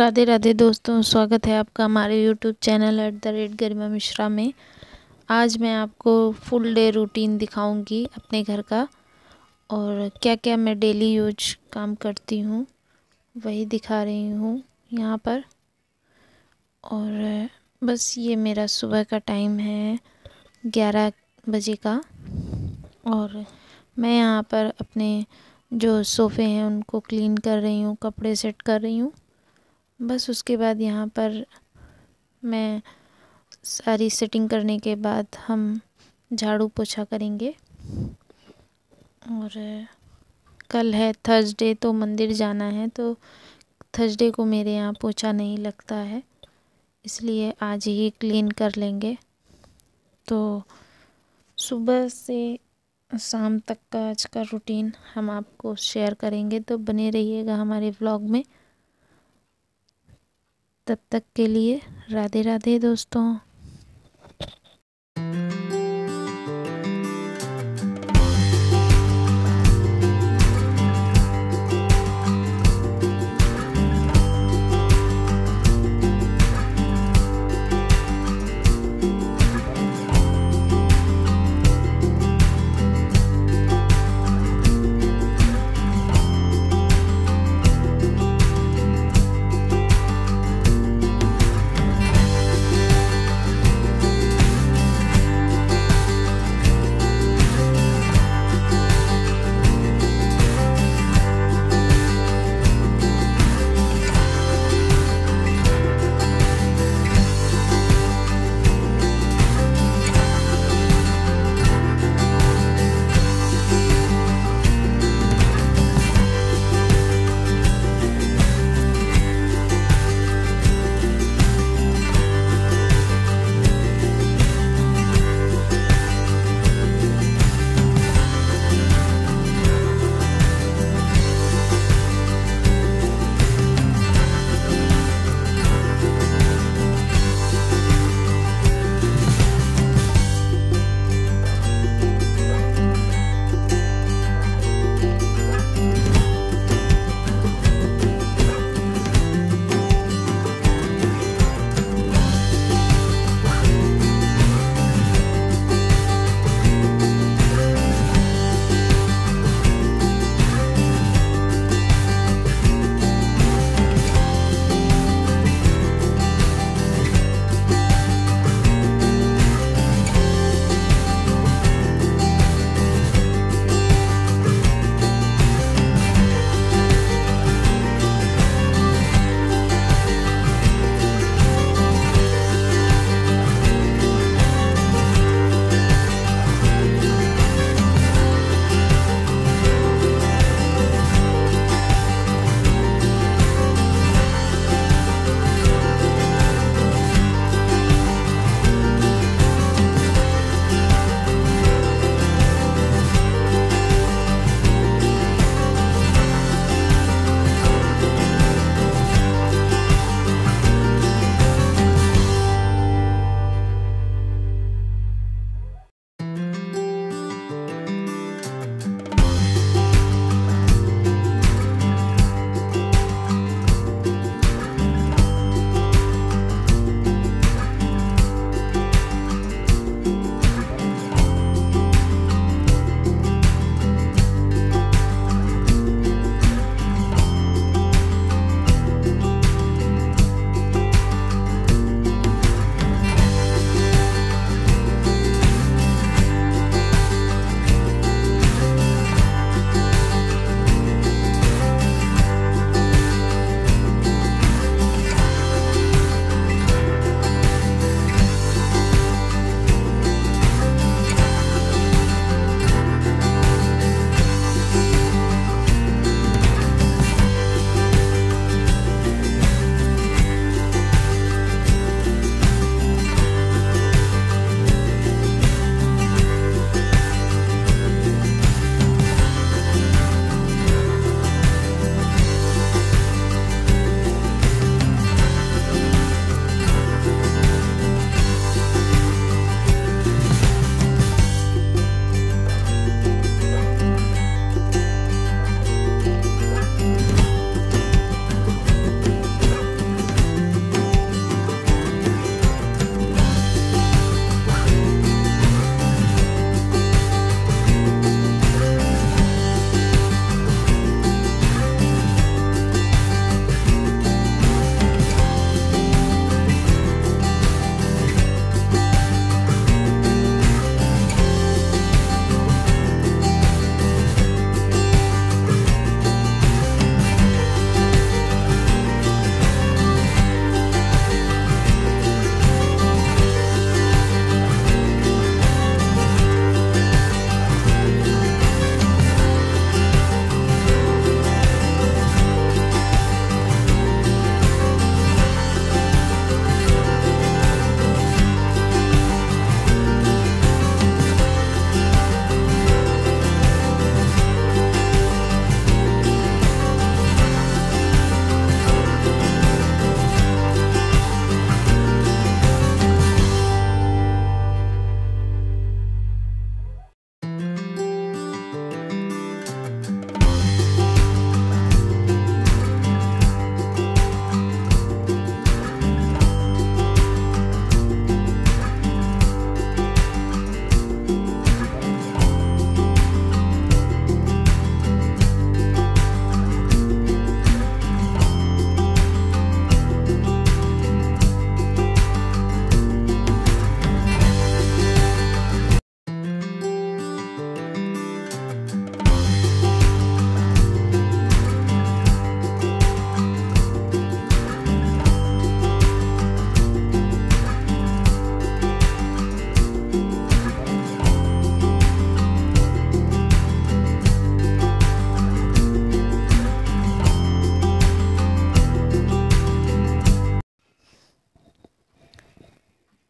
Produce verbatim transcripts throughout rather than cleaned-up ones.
राधे राधे दोस्तों, स्वागत है आपका हमारे YouTube channel at the rate Garima Mishra में। आज मैं आपको फुल डे रूटीन दिखाऊंगी अपने घर का, और क्या क्या मैं डेली यूज काम करती हूँ वही दिखा रही हूँ यहाँ पर। और बस ये मेरा सुबह का टाइम है ग्यारह बजे का, और मैं यहाँ पर अपने जो सोफ़े हैं उनको क्लीन कर रही हूँ, कपड़े सेट कर रही हूँ। बस उसके बाद यहाँ पर मैं सारी सेटिंग करने के बाद हम झाड़ू पोछा करेंगे। और कल है थर्सडे, तो मंदिर जाना है, तो थर्सडे को मेरे यहाँ पोछा नहीं लगता है, इसलिए आज ही क्लीन कर लेंगे। तो सुबह से शाम तक का आज का रूटीन हम आपको शेयर करेंगे, तो बने रहिएगा हमारे व्लॉग में। तब तक के लिए राधे राधे दोस्तों।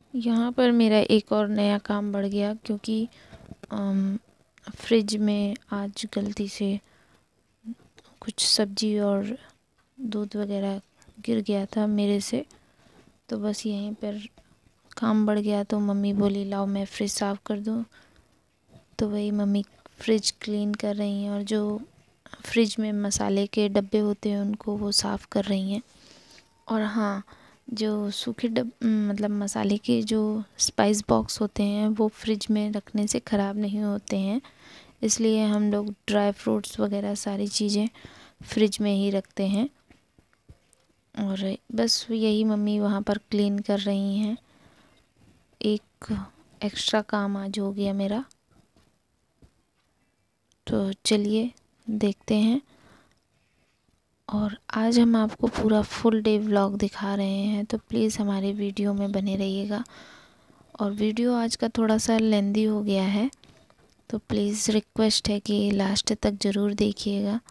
यहाँ पर मेरा एक और नया काम बढ़ गया, क्योंकि फ्रिज में आज गलती से कुछ सब्जी और दूध वगैरह गिर गया था मेरे से, तो बस यहीं पर काम बढ़ गया। तो मम्मी बोली लाओ मैं फ्रिज साफ़ कर दूँ, तो वही मम्मी फ्रिज क्लीन कर रही हैं और जो फ्रिज में मसाले के डब्बे होते हैं उनको वो साफ़ कर रही हैं। और हाँ, जो सूखे डब मतलब मसाले के जो स्पाइस बॉक्स होते हैं वो फ्रिज में रखने से ख़राब नहीं होते हैं, इसलिए हम लोग ड्राई फ्रूट्स वगैरह सारी चीज़ें फ्रिज में ही रखते हैं। और बस यही मम्मी वहाँ पर क्लीन कर रही हैं। एक एक्स्ट्रा काम आज हो गया मेरा, तो चलिए देखते हैं। और आज हम आपको पूरा फुल डे व्लॉग दिखा रहे हैं, तो प्लीज़ हमारे वीडियो में बने रहिएगा। और वीडियो आज का थोड़ा सा लेंदी हो गया है, तो प्लीज़ रिक्वेस्ट है कि लास्ट तक ज़रूर देखिएगा।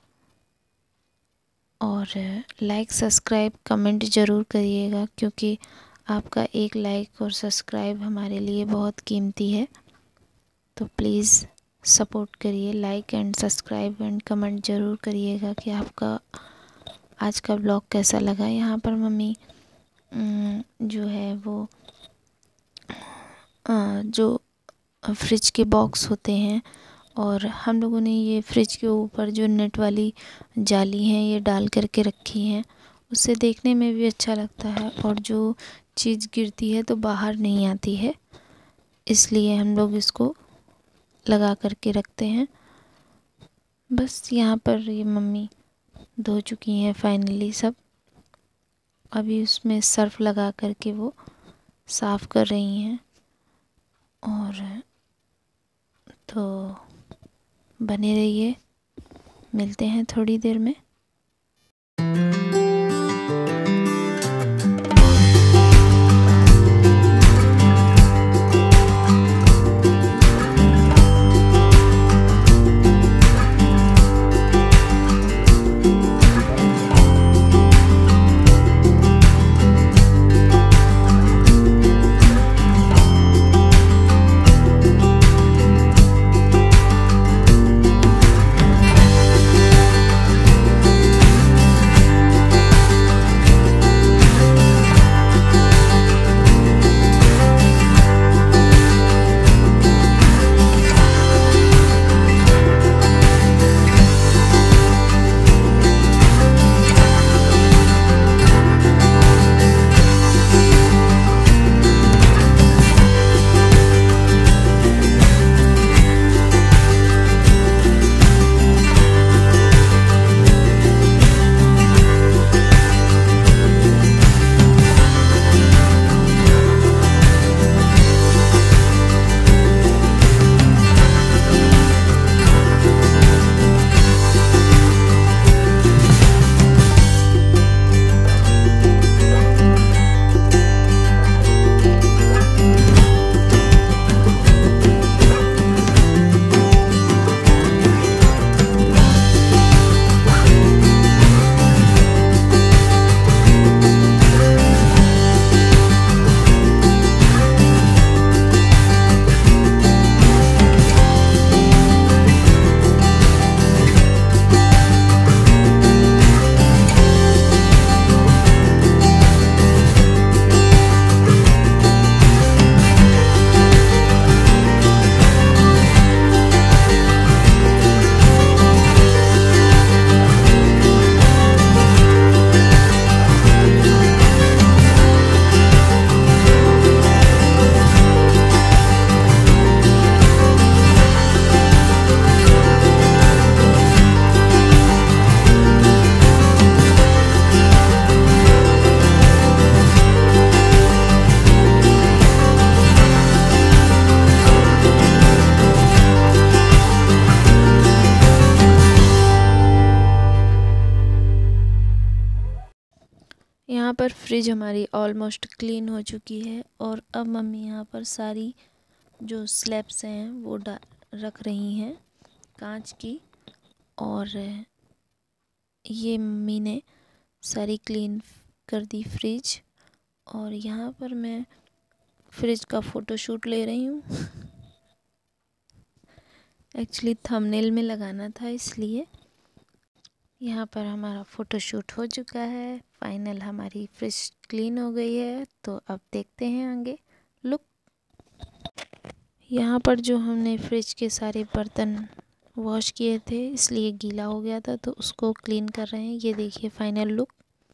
और लाइक सब्सक्राइब कमेंट ज़रूर करिएगा, क्योंकि आपका एक लाइक और सब्सक्राइब हमारे लिए बहुत कीमती है। तो प्लीज़ सपोर्ट करिए, like and subscribe and comment ज़रूर करिएगा कि आपका आज का ब्लॉग कैसा लगा। यहाँ पर मम्मी जो है वो जो फ्रिज के बॉक्स होते हैं, और हम लोगों ने ये फ्रिज के ऊपर जो नेट वाली जाली हैं ये डाल करके रखी हैं, उससे देखने में भी अच्छा लगता है और जो चीज़ गिरती है तो बाहर नहीं आती है, इसलिए हम लोग इसको लगा करके रखते हैं। बस यहाँ पर ये मम्मी धो चुकी हैं फाइनली सब, अभी उसमें सर्फ लगा करके वो साफ़ कर रही हैं। और तो बने रहिए, मिलते हैं थोड़ी देर में। यहाँ पर फ्रिज हमारी ऑलमोस्ट क्लीन हो चुकी है, और अब मम्मी यहाँ पर सारी जो स्लैब्स हैं वो डा रख रही हैं कांच की। और ये मम्मी ने सारी क्लीन कर दी फ्रिज। और यहाँ पर मैं फ्रिज का फ़ोटोशूट ले रही हूँ। एक्चुअली थंबनेल में लगाना था इसलिए। यहाँ पर हमारा फ़ोटोशूट हो चुका है। फाइनल हमारी फ्रिज क्लीन हो गई है। तो अब देखते हैं आगे लुक। यहाँ पर जो हमने फ्रिज के सारे बर्तन वॉश किए थे इसलिए गीला हो गया था, तो उसको क्लीन कर रहे हैं। ये देखिए फाइनल लुक।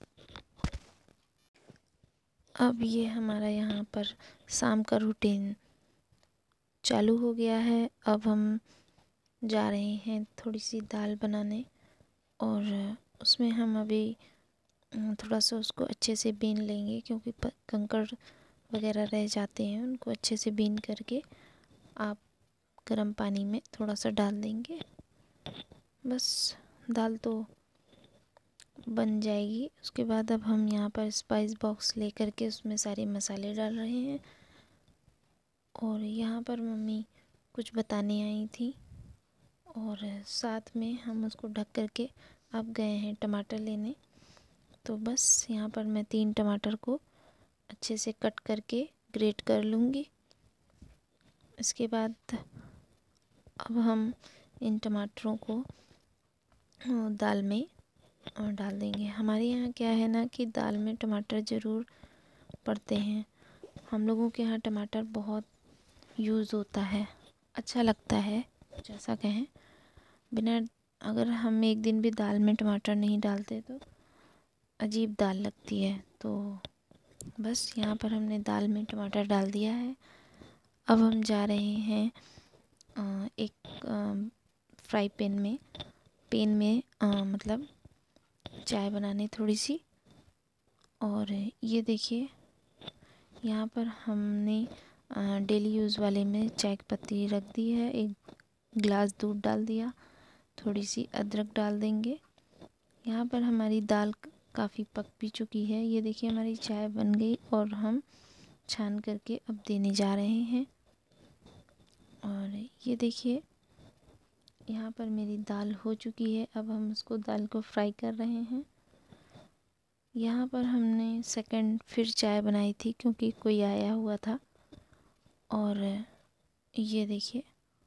अब ये हमारा यहाँ पर शाम का रूटीन चालू हो गया है। अब हम जा रहे हैं थोड़ी सी दाल बनाने, और उसमें हम अभी थोड़ा सा उसको अच्छे से बीन लेंगे, क्योंकि कंकड़ वगैरह रह जाते हैं। उनको अच्छे से बीन करके आप गर्म पानी में थोड़ा सा डाल देंगे, बस दाल तो बन जाएगी। उसके बाद अब हम यहाँ पर स्पाइस बॉक्स ले करके उसमें सारे मसाले डाल रहे हैं। और यहाँ पर मम्मी कुछ बताने आई थी, और साथ में हम उसको ढक करके अब गए हैं टमाटर लेने। तो बस यहाँ पर मैं तीन टमाटर को अच्छे से कट करके ग्रेट कर लूँगी। इसके बाद अब हम इन टमाटरों को दाल में डाल देंगे। हमारे यहाँ क्या है ना कि दाल में टमाटर ज़रूर पड़ते हैं। हम लोगों के यहाँ टमाटर बहुत यूज़ होता है, अच्छा लगता है, जैसा कहें। बिना अगर हम एक दिन भी दाल में टमाटर नहीं डालते तो अजीब दाल लगती है। तो बस यहाँ पर हमने दाल में टमाटर डाल दिया है। अब हम जा रहे हैं एक फ्राई पैन में पैन में आ, मतलब चाय बनाने थोड़ी सी। और ये देखिए यहाँ पर हमने डेली यूज़ वाले में चाय की पत्ती रख दी है। एक गिलास दूध डाल दिया, थोड़ी सी अदरक डाल देंगे। यहाँ पर हमारी दाल काफ़ी पक भी चुकी है। ये देखिए हमारी चाय बन गई, और हम छान करके अब देने जा रहे हैं। और ये देखिए यहाँ पर मेरी दाल हो चुकी है। अब हम उसको दाल को फ्राई कर रहे हैं। यहाँ पर हमने सेकंड फिर चाय बनाई थी, क्योंकि कोई आया हुआ था। और ये देखिए,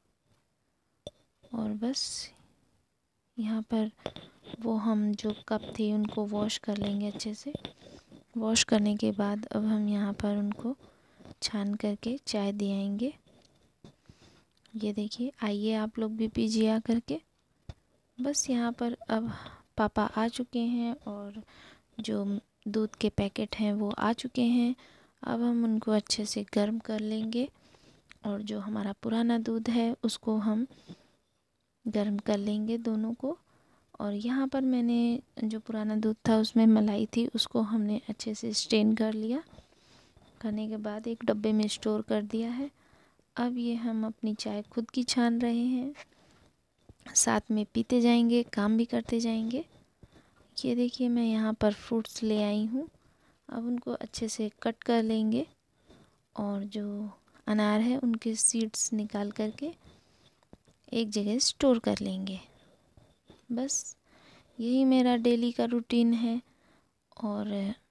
और बस यहाँ पर वो हम जो कप थे उनको वॉश कर लेंगे अच्छे से। वॉश करने के बाद अब हम यहाँ पर उनको छान करके चाय दे आएंगे। ये देखिए, आइए आप लोग भी पीजिए आ करके। बस यहाँ पर अब पापा आ चुके हैं, और जो दूध के पैकेट हैं वो आ चुके हैं। अब हम उनको अच्छे से गर्म कर लेंगे, और जो हमारा पुराना दूध है उसको हम गर्म कर लेंगे दोनों को। और यहाँ पर मैंने जो पुराना दूध था उसमें मलाई थी, उसको हमने अच्छे से स्ट्रेन कर लिया। करने के बाद एक डब्बे में स्टोर कर दिया है। अब ये हम अपनी चाय खुद की छान रहे हैं, साथ में पीते जाएंगे, काम भी करते जाएंगे। ये देखिए मैं यहाँ पर फ्रूट्स ले आई हूँ। अब उनको अच्छे से कट कर लेंगे, और जो अनार है उनके सीड्स निकाल करके एक जगह स्टोर कर लेंगे। बस यही मेरा डेली का रूटीन है। और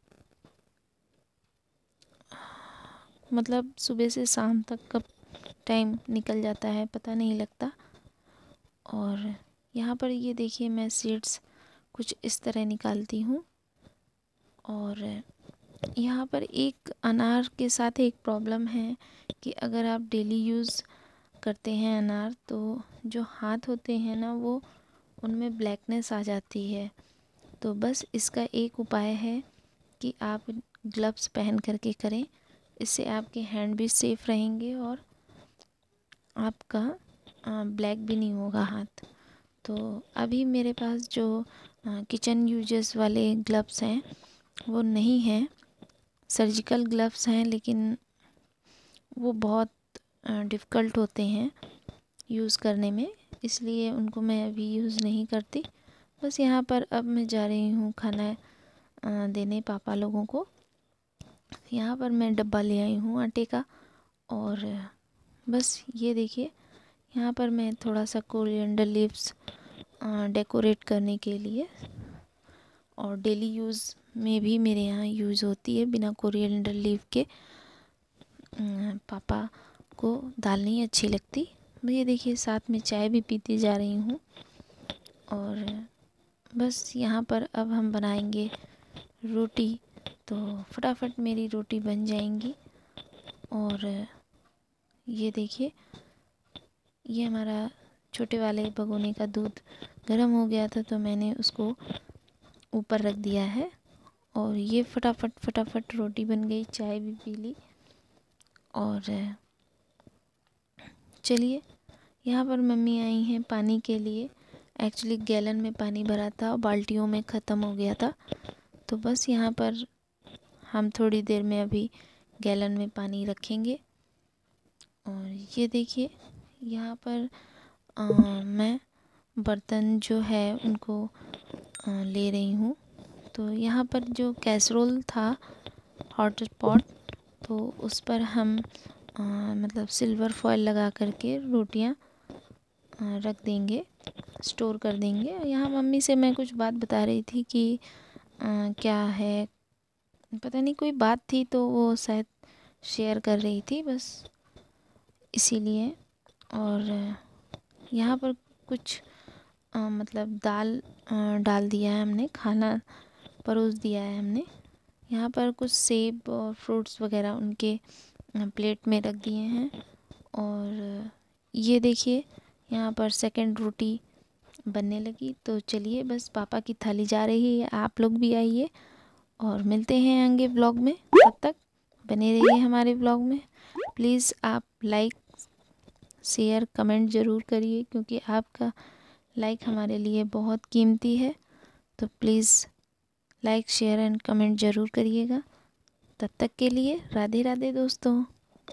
मतलब सुबह से शाम तक कब टाइम निकल जाता है पता नहीं लगता। और यहाँ पर ये देखिए मैं सीड्स कुछ इस तरह निकालती हूँ। और यहाँ पर एक अनार के साथ एक प्रॉब्लम है कि अगर आप डेली यूज़ करते हैं अनार, तो जो हाथ होते हैं ना वो उनमें ब्लैकनेस आ जाती है। तो बस इसका एक उपाय है कि आप ग्लव्स पहन करके करें। इससे आपके हैंड भी सेफ रहेंगे, और आपका ब्लैक भी नहीं होगा हाथ। तो अभी मेरे पास जो किचन यूजेस वाले ग्लव्स हैं वो नहीं हैं, सर्जिकल ग्लव्स हैं, लेकिन वो बहुत डिफ़िकल्ट होते हैं यूज़ करने में, इसलिए उनको मैं अभी यूज़ नहीं करती। बस यहाँ पर अब मैं जा रही हूँ खाना देने पापा लोगों को। यहाँ पर मैं डब्बा ले आई हूँ आटे का। और बस ये देखिए यहाँ पर मैं थोड़ा सा कोरिएंडर लीव्स डेकोरेट करने के लिए, और डेली यूज़ में भी मेरे यहाँ यूज़ होती है बिना कोरिएंडर लीव के, पापा को दाल नहीं अच्छी लगती। ये देखिए साथ में चाय भी पीती जा रही हूँ। और बस यहाँ पर अब हम बनाएंगे रोटी, तो फटाफट मेरी रोटी बन जाएंगी। और ये देखिए, ये हमारा छोटे वाले भगोने का दूध गर्म हो गया था, तो मैंने उसको ऊपर रख दिया है। और ये फटाफट फटाफट रोटी बन गई, चाय भी पी ली। और चलिए, यहाँ पर मम्मी आई हैं पानी के लिए। एक्चुअली गैलन में पानी भरा था और बाल्टियों में ख़त्म हो गया था, तो बस यहाँ पर हम थोड़ी देर में अभी गैलन में पानी रखेंगे। और ये देखिए, यहाँ पर आ, मैं बर्तन जो है उनको आ, ले रही हूँ। तो यहाँ पर जो कैसरोल था, हॉट पॉट, तो उस पर हम आ, मतलब सिल्वर फॉयल लगा करके रोटियाँ रख देंगे, स्टोर कर देंगे। यहाँ मम्मी से मैं कुछ बात बता रही थी कि आ, क्या है, पता नहीं कोई बात थी, तो वो शायद शेयर कर रही थी, बस इसीलिए। और यहाँ पर कुछ आ, मतलब दाल आ, डाल दिया है हमने, खाना परोस दिया है हमने। यहाँ पर कुछ सेब और फ्रूट्स वगैरह उनके प्लेट में रख दिए हैं। और ये देखिए, यहाँ पर सेकंड रोटी बनने लगी। तो चलिए, बस पापा की थाली जा रही है, आप लोग भी आइए और मिलते हैं आगे ब्लॉग में। तब तक बने रहिए हमारे ब्लॉग में। प्लीज़ आप लाइक शेयर कमेंट ज़रूर करिए, क्योंकि आपका लाइक हमारे लिए बहुत कीमती है। तो please like share and comment ज़रूर करिएगा। तब तक के लिए राधे राधे दोस्तों।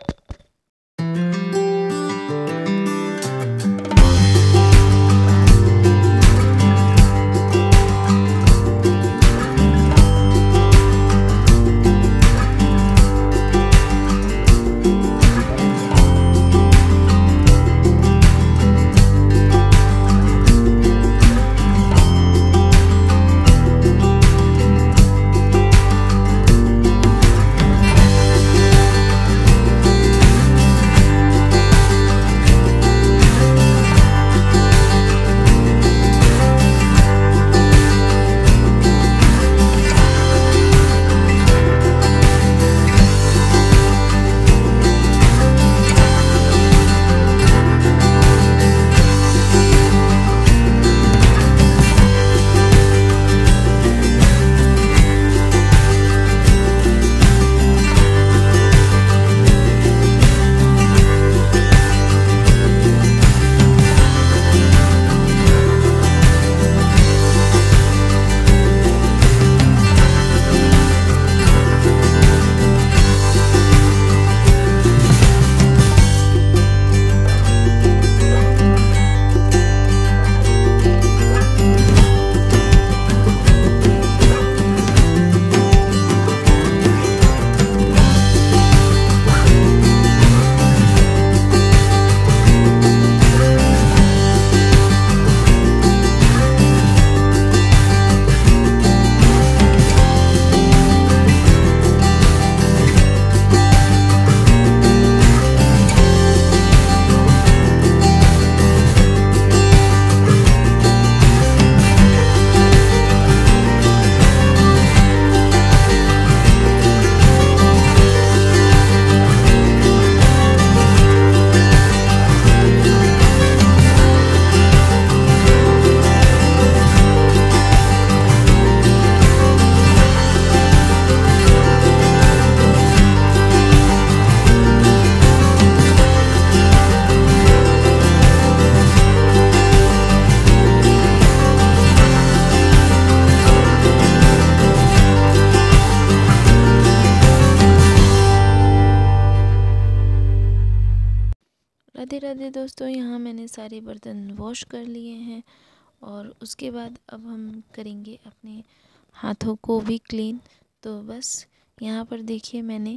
राधे राधे दोस्तों, यहाँ मैंने सारे बर्तन वॉश कर लिए हैं। और उसके बाद अब हम करेंगे अपने हाथों को भी क्लीन। तो बस यहाँ पर देखिए, मैंने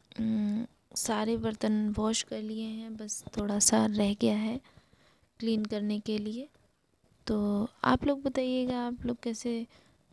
सारे बर्तन वॉश कर लिए हैं, बस थोड़ा सा रह गया है क्लीन करने के लिए। तो आप लोग बताइएगा, आप लोग कैसे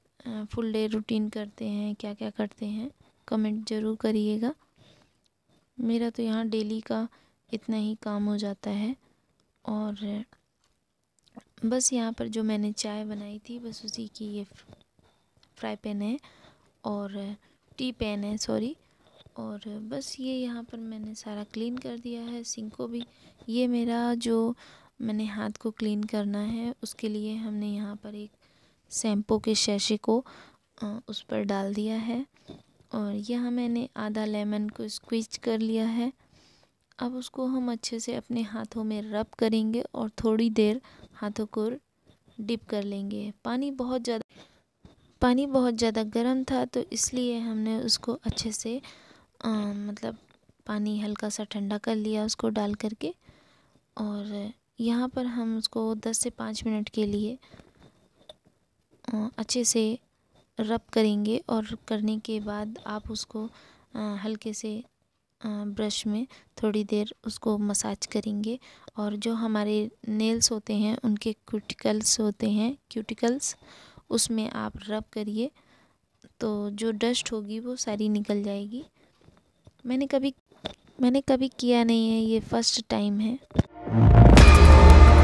फुल डे रूटीन करते हैं, क्या क्या करते हैं, कमेंट ज़रूर करिएगा। मेरा तो यहाँ डेली का इतना ही काम हो जाता है। और बस यहाँ पर जो मैंने चाय बनाई थी बस उसी की ये फ्राई पैन है और टी पैन है सॉरी। और बस ये यहाँ पर मैंने सारा क्लीन कर दिया है सिंक को भी। ये मेरा जो मैंने हाथ को क्लीन करना है उसके लिए हमने यहाँ पर एक शैम्पू के शैशे को उस पर डाल दिया है। और यहाँ मैंने आधा लेमन को स्क्वीज कर लिया है। अब उसको हम अच्छे से अपने हाथों में रब करेंगे और थोड़ी देर हाथों को डिप कर लेंगे। पानी बहुत ज़्यादा पानी बहुत ज़्यादा गर्म था तो इसलिए हमने उसको अच्छे से आ, मतलब पानी हल्का सा ठंडा कर लिया उसको डाल करके। और यहाँ पर हम उसको दस से पाँच मिनट के लिए आ, अच्छे से रब करेंगे। और करने के बाद आप उसको आ, हल्के से ब्रश में थोड़ी देर उसको मसाज करेंगे। और जो हमारे नेल्स होते हैं उनके क्यूटिकल्स होते हैं क्यूटिकल्स उसमें आप रब करिए तो जो डस्ट होगी वो सारी निकल जाएगी। मैंने कभी मैंने कभी किया नहीं है, ये फर्स्ट टाइम है।